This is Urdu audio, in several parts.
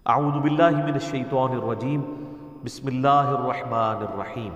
اعوذ باللہ من الشیطان الرجیم بسم اللہ الرحمن الرحیم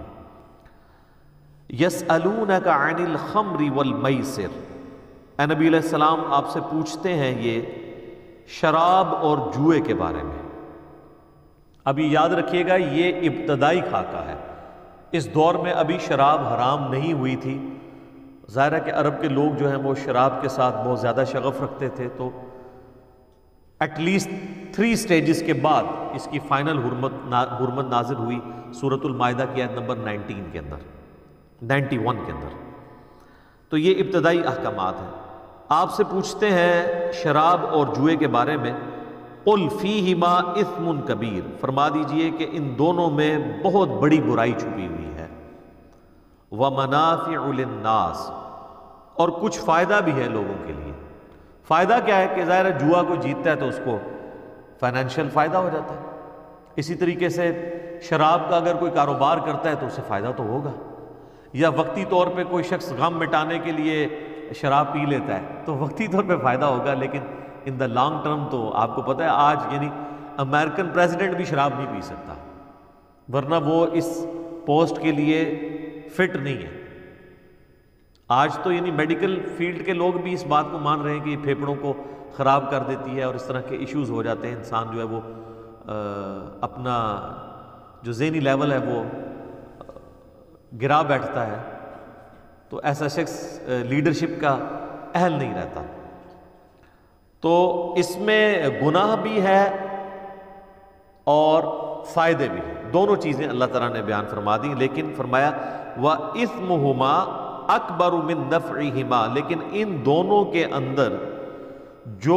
یسألونک عن الخمر والمیسر۔ اے نبی علیہ السلام آپ سے پوچھتے ہیں یہ شراب اور جوئے کے بارے میں۔ ابھی یاد رکھیے گا یہ ابتدائی خاکہ ہے، اس دور میں ابھی شراب حرام نہیں ہوئی تھی۔ ظاہر ہے کہ عرب کے لوگ جو ہیں وہ شراب کے ساتھ بہت زیادہ شغف رکھتے تھے، تو ایٹ لیسٹ 3 سٹیجز کے بعد اس کی فائنل حرمت نازل ہوئی سورۃ المائدہ کی آیت نمبر 91 کے اندر۔ تو یہ ابتدائی احکامات ہیں۔ آپ سے پوچھتے ہیں شراب اور جوئے کے بارے میں، قل فیہما اثم کبیر، فرما دیجئے کہ ان دونوں میں بہت بڑی برائی چھپی ہوئی ہے، ومنافع للناس، اور کچھ فائدہ بھی ہے لوگوں کے لیے۔ فائدہ کیا ہے کہ ظاہر ہے جوا کو جیتتا ہے تو اس کو فائنینشیل فائدہ ہو جاتا ہے۔ اسی طریقے سے شراب کا اگر کوئی کاروبار کرتا ہے تو اسے فائدہ تو ہوگا، یا وقتی طور پہ کوئی شخص غم مٹانے کے لیے شراب پی لیتا ہے تو وقتی طور پہ فائدہ ہوگا، لیکن ان دا لانگ ٹرم تو آپ کو پتہ ہے آج یعنی امریکن پریزیڈنٹ بھی شراب نہیں پی سکتا، ورنہ وہ اس پوسٹ کے لیے فٹ نہیں ہے۔ آج تو یعنی میڈیکل فیلڈ کے لوگ بھی اس بات کو مان رہے ہیں کہ یہ پھیپھڑوں کو خراب کر دیتی ہے اور اس طرح کے ایشوز ہو جاتے ہیں، انسان جو ہے وہ اپنا جو ذہنی لیول ہے وہ گرا بیٹھتا ہے، تو ایسا شخص لیڈرشپ کا اہل نہیں رہتا۔ تو اس میں گناہ بھی ہے اور فائدے بھی ہیں، دونوں چیزیں اللہ تعالیٰ نے بیان فرما دی، لیکن فرمایا وَإِثْمُهُمَا اکبر من نفعہما، لیکن ان دونوں کے اندر جو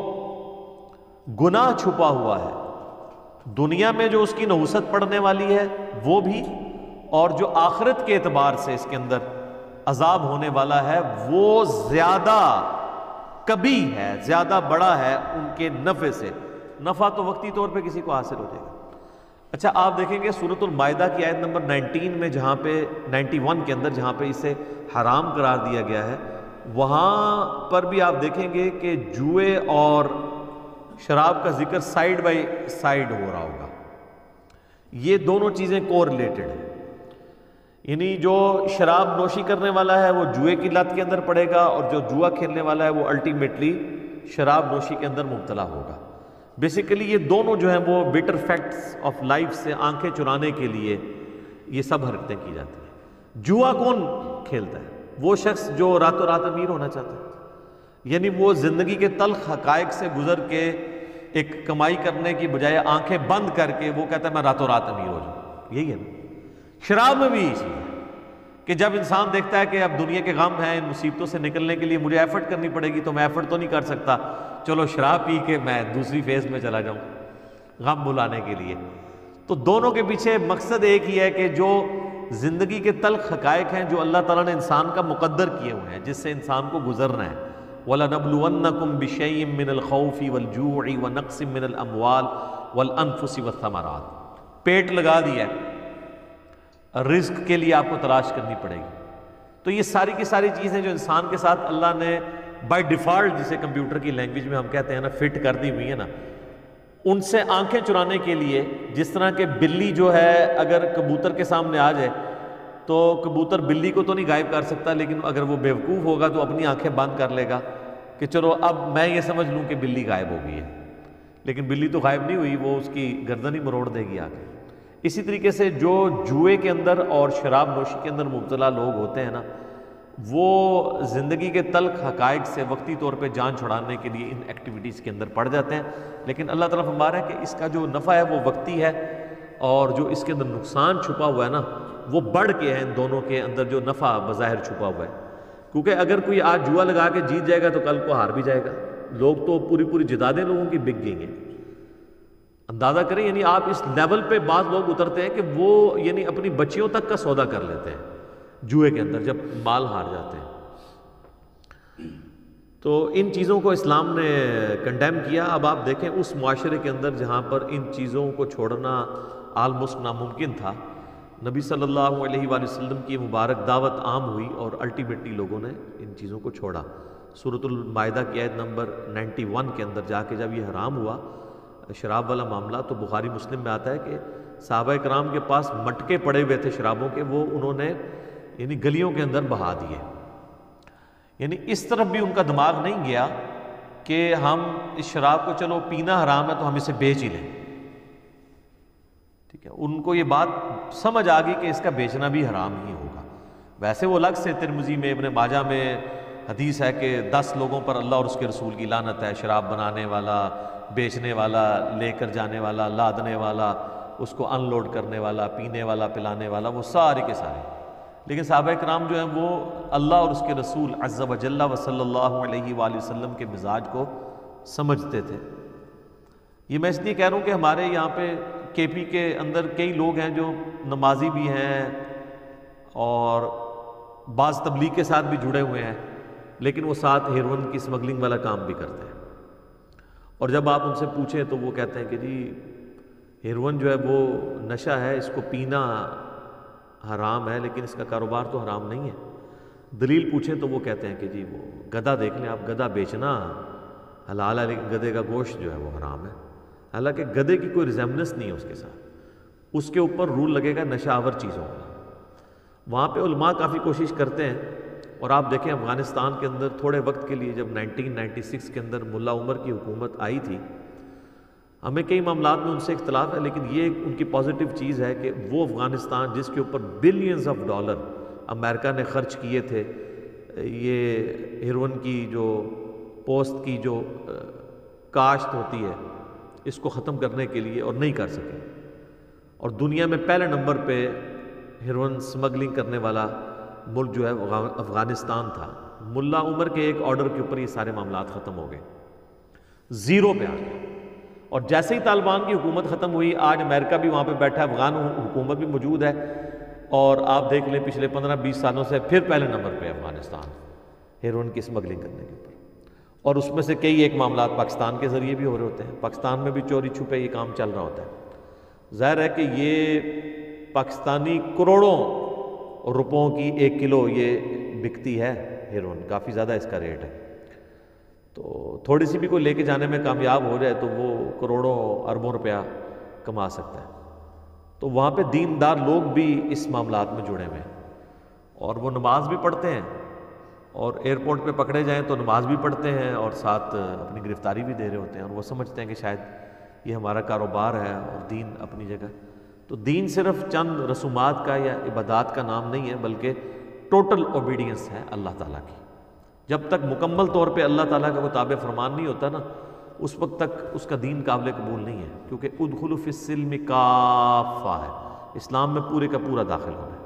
گناہ چھپا ہوا ہے دنیا میں جو اس کی نحوست پڑنے والی ہے وہ بھی، اور جو آخرت کے اعتبار سے اس کے اندر عذاب ہونے والا ہے وہ زیادہ کبھی ہے، زیادہ بڑا ہے ان کے نفع سے۔ نفع تو وقتی طور پہ کسی کو حاصل ہو جائے گا۔ اچھا آپ دیکھیں گے سورۃ المائدہ کی آیت نمبر 19 میں جہاں پہ 91 کے اندر جہاں پہ اسے حرام قرار دیا گیا ہے، وہاں پر بھی آپ دیکھیں گے کہ جوئے اور شراب کا ذکر سائیڈ بائی سائیڈ ہو رہا ہوگا۔ یہ دونوں چیزیں کو ریلیٹڈ ہیں، یعنی جو شراب نوشی کرنے والا ہے وہ جوئے کی لت کے اندر پڑے گا، اور جو جوا کھیلنے والا ہے وہ الٹیمیٹلی شراب نوشی کے اندر مبتلا ہوگا۔ بیسیکلی یہ دونوں جو ہیں وہ بیٹر فیکٹس آف لائف سے آنکھیں چرانے کے لیے یہ سب حرکتیں کی جاتی ہیں۔ جوا کون کھیلتا ہے؟ وہ شخص جو راتوں رات امیر ہونا چاہتا ہے، یعنی وہ زندگی کے تلخ حقائق سے گزر کے ایک کمائی کرنے کی بجائے آنکھیں بند کر کے وہ کہتا ہے میں راتوں رات امیر ہو جاؤں۔ یہی ہے نا، شراب میں بھی یہی چیز ہے کہ جب انسان دیکھتا ہے کہ اب دنیا کے غم ہیں، ان مصیبتوں سے نکلنے کے لیے مجھے ایفرٹ کرنی پڑے گی، تو میں ایفرٹ تو نہیں کر سکتا، چلو شراب پی کے میں دوسری فیز میں چلا جاؤں غم بلانے کے لیے۔ تو دونوں کے پیچھے مقصد ایک ہی ہے کہ جو زندگی کے تلخ حقائق ہیں جو اللہ تعالیٰ نے انسان کا مقدر کیے ہوئے ہیں، جس سے انسان کو گزرنا ہے، وَلَنَبْلُوَنَّكُمْ بِشَيْءٍ مِّنَ الْخَوْفِ وَالْجُوعِ وَنَقْصٍ مِّنَ الْأَمْوَالِ وَالْأَنفُسِ وَالثَّمَرَاتِ۔ پیٹ لگا دیا ہے، رزق کے لیے آپ کو تلاش کرنی پڑے گی۔ تو یہ ساری کی ساری چیزیں جو انسان کے ساتھ اللہ نے بائی ڈیفالٹ، جسے کمپیوٹر کی لینگویج میں ہم کہتے ہیں نا فٹ کر دی ہوئی ہے نا، ان سے آنکھیں چرانے کے لیے، جس طرح کہ بلی جو ہے اگر کبوتر کے سامنے آ جائے تو کبوتر بلی کو تو نہیں غائب کر سکتا، لیکن اگر وہ بیوقوف ہوگا تو اپنی آنکھیں بند کر لے گا کہ چلو اب میں یہ سمجھ لوں کہ بلی غائب ہو گئی ہے، لیکن بلی تو غائب نہیں ہوئی، وہ اس کی گردن ہی مروڑ دے گی آ کے۔ اسی طریقے سے جو جوئے کے اندر اور شراب نوشی کے اندر مبتلا لوگ ہوتے ہیں نا، وہ زندگی کے تلخ حقائق سے وقتی طور پہ جان چھڑانے کے لیے ان ایکٹیویٹیز کے اندر پڑ جاتے ہیں، لیکن اللہ تعالیٰ فرما رہا ہے کہ اس کا جو نفع ہے وہ وقتی ہے، اور جو اس کے اندر نقصان چھپا ہوا ہے نا وہ بڑھ کے ہے ان دونوں کے اندر جو نفع بظاہر چھپا ہوا ہے۔ کیونکہ اگر کوئی آج جوا لگا کے جیت جائے گا تو کل کو ہار بھی جائے گا۔ لوگ تو پوری پوری جدادیں لوگوں کی بک گئی ہیں، اندازہ کریں، یعنی آپ اس لیول پہ بعض لوگ اترتے ہیں کہ وہ یعنی اپنی بچیوں تک کا سودا کر لیتے ہیں جوئے کے اندر جب مال ہار جاتے ہیں۔ تو ان چیزوں کو اسلام نے کنڈیم کیا۔ اب آپ دیکھیں اس معاشرے کے اندر جہاں پر ان چیزوں کو چھوڑنا آلموسٹ ناممکن تھا، نبی صلی اللہ علیہ وآلہ وسلم کی مبارک دعوت عام ہوئی اور الٹیمیٹلی لوگوں نے ان چیزوں کو چھوڑا۔ سورۃ المائدہ کی آیت نمبر 91 کے اندر جا کے جب یہ حرام ہوا شراب والا معاملہ تو بخاری مسلم میں آتا ہے کہ صحابہ کرام کے پاس مٹکے پڑے ہوئے تھے شرابوں کے، وہ انہوں نے یعنی گلیوں کے اندر بہا دیے. یعنی اس طرف بھی ان کا دماغ نہیں گیا کہ ہم اس شراب کو چلو پینا حرام ہے تو ہم اسے بیچ ہی لیں. ٹھیک ہے، ان کو یہ بات سمجھ آ گئی کہ اس کا بیچنا بھی حرام ہی ہوگا. ویسے وہ الگ سے ترمذی میں ابن ماجہ میں حدیث ہے کہ 10 لوگوں پر اللہ اور اس کے رسول کی لعنت ہے، شراب بنانے والا، بیچنے والا، لے کر جانے والا، لادنے والا، اس کو ان لوڈ کرنے والا، پینے والا، پلانے والا، وہ سارے کے سارے. لیکن صحابہ کرام جو ہیں وہ اللہ اور اس کے رسول عز و جل و صلی اللہ علیہ وآلہ وسلم کے مزاج کو سمجھتے تھے. یہ میں اس لیے کہہ رہا ہوں کہ ہمارے یہاں پہ کے پی کے اندر کئی لوگ ہیں جو نمازی بھی ہیں اور بعض تبلیغ کے ساتھ بھی جڑے ہوئے ہیں، لیکن وہ ساتھ ہیروئن کی اسمگلنگ والا کام بھی کرتے ہیں. اور جب آپ ان سے پوچھیں تو وہ کہتے ہیں کہ جی ہیروئن جو ہے وہ نشہ ہے، اس کو پینا حرام ہے لیکن اس کا کاروبار تو حرام نہیں ہے. دلیل پوچھیں تو وہ کہتے ہیں کہ جی وہ گدھا دیکھ لیں آپ، گدھا بیچنا حلال ہے لیکن گدھے کا گوشت جو ہے وہ حرام ہے. حالانکہ گدھے کی کوئی ریزیمبلنس نہیں ہے اس کے ساتھ، اس کے اوپر رول لگے گا نشہ آور چیزوں کا. وہاں پہ علماء کافی کوشش کرتے ہیں. اور آپ دیکھیں افغانستان کے اندر تھوڑے وقت کے لیے جب 1996 کے اندر ملا عمر کی حکومت آئی تھی، ہمیں کئی معاملات میں ان سے اختلاف ہے، لیکن یہ ان کی پازیٹیو چیز ہے کہ وہ افغانستان جس کے اوپر بلینز آف ڈالر امریکہ نے خرچ کیے تھے یہ ہیروئن کی جو پوسٹ کی جو کاشت ہوتی ہے اس کو ختم کرنے کے لیے، اور نہیں کر سکے. اور دنیا میں پہلے نمبر پہ ہیروئن سمگلنگ کرنے والا ملک جو ہے افغانستان تھا. ملا عمر کے ایک آرڈر کے اوپر یہ سارے معاملات ختم ہو گئے، زیرو پہ آ گئے. اور جیسے ہی طالبان کی حکومت ختم ہوئی، آج امریکہ بھی وہاں پہ بیٹھا ہے، افغان حکومت بھی موجود ہے، اور آپ دیکھ لیں پچھلے 15-20 سالوں سے پھر پہلے نمبر پہ افغانستان ہیروئن کی اسمگلنگ کرنے کے اوپر. اور اس میں سے کئی ایک معاملات پاکستان کے ذریعے بھی ہو رہے ہوتے ہیں، پاکستان میں بھی چوری چھپے یہ کام چل رہا ہوتا ہے. ظاہر ہے کہ یہ پاکستانی کروڑوں روپوں کی 1 کلو یہ بکتی ہے ہیروئن، کافی زیادہ اس کا ریٹ ہے. تو تھوڑی سی بھی کوئی لے کے جانے میں کامیاب ہو جائے تو وہ کروڑوں اربوں روپیہ کما سکتا ہے. تو وہاں پہ دیندار لوگ بھی اس معاملات میں جڑے ہوئے ہیں، اور وہ نماز بھی پڑھتے ہیں، اور ایئرپورٹ پہ پکڑے جائیں تو نماز بھی پڑھتے ہیں اور ساتھ اپنی گرفتاری بھی دے رہے ہوتے ہیں. اور وہ سمجھتے ہیں کہ شاید یہ ہمارا کاروبار ہے اور دین اپنی جگہ. تو دین صرف چند رسومات کا یا عبادات کا نام نہیں ہے، بلکہ ٹوٹل اوبیڈینس ہے اللہ تعالیٰ کی. جب تک مکمل طور پہ اللہ تعالیٰ کا کوئی تابع فرمان نہیں ہوتا نا، اس وقت تک اس کا دین قابل قبول نہیں ہے. کیونکہ ادخلوا فی السلم کافہ ہے، اسلام میں پورے کا پورا داخل ہونا ہے.